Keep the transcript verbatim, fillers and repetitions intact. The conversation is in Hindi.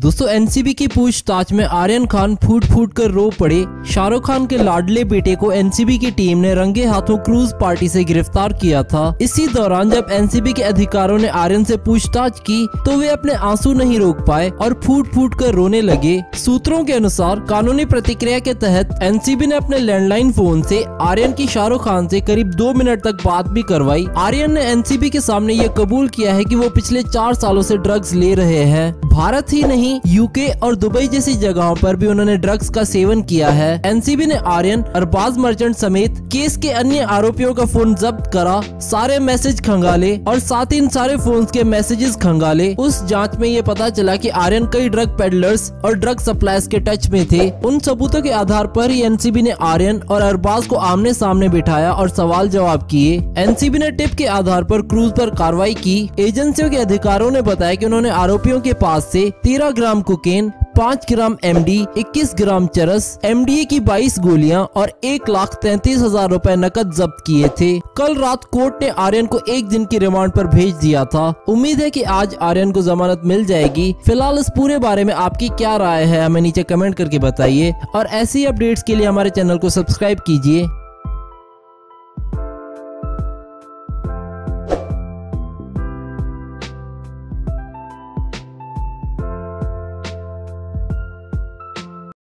दोस्तों एनसीबी की पूछताछ में आर्यन खान फूट फूट कर रो पड़े। शाहरुख खान के लाडले बेटे को एनसीबी की टीम ने रंगे हाथों क्रूज पार्टी से गिरफ्तार किया था। इसी दौरान जब एनसीबी के अधिकारियों ने आर्यन से पूछताछ की तो वे अपने आंसू नहीं रोक पाए और फूट फूट कर रोने लगे। सूत्रों के अनुसार कानूनी प्रतिक्रिया के तहत एनसीबी ने अपने लैंडलाइन फोन से आर्यन की शाहरुख खान से करीब दो मिनट तक बात भी करवाई। आर्यन ने एनसीबी के सामने ये कबूल किया है कि वो पिछले चार सालों से ड्रग्स ले रहे हैं। भारत ही नहीं यूके और दुबई जैसी जगहों पर भी उन्होंने ड्रग्स का सेवन किया है। एनसीबी ने आर्यन, अरबाज मर्चेंट समेत केस के अन्य आरोपियों का फोन जब्त करा, सारे मैसेज खंगाले और साथ ही इन सारे फोन के मैसेजेस खंगाले। उस जांच में ये पता चला कि आर्यन कई ड्रग पेडलर्स और ड्रग सप्लायर्स के टच में थे। उन सबूतों के आधार पर ही एनसीबी ने आर्यन और अरबाज को आमने सामने बिठाया और सवाल जवाब किए। एनसीबी ने टिप के आधार पर क्रूज पर कार्रवाई की। एजेंसियों के अधिकारियों ने बताया कि उन्होंने आरोपियों के पास से तेरह ग्राम कोकेन, पाँच ग्राम एमडी, इक्कीस ग्राम चरस, एमडीए की बाईस गोलियां और एक लाख तैंतीस हजार रूपए नकद जब्त किए थे। कल रात कोर्ट ने आर्यन को एक दिन की रिमांड पर भेज दिया था। उम्मीद है कि आज आर्यन को जमानत मिल जाएगी। फिलहाल इस पूरे बारे में आपकी क्या राय है हमें नीचे कमेंट करके बताइए और ऐसी अपडेट्स के लिए हमारे चैनल को सब्सक्राइब कीजिए।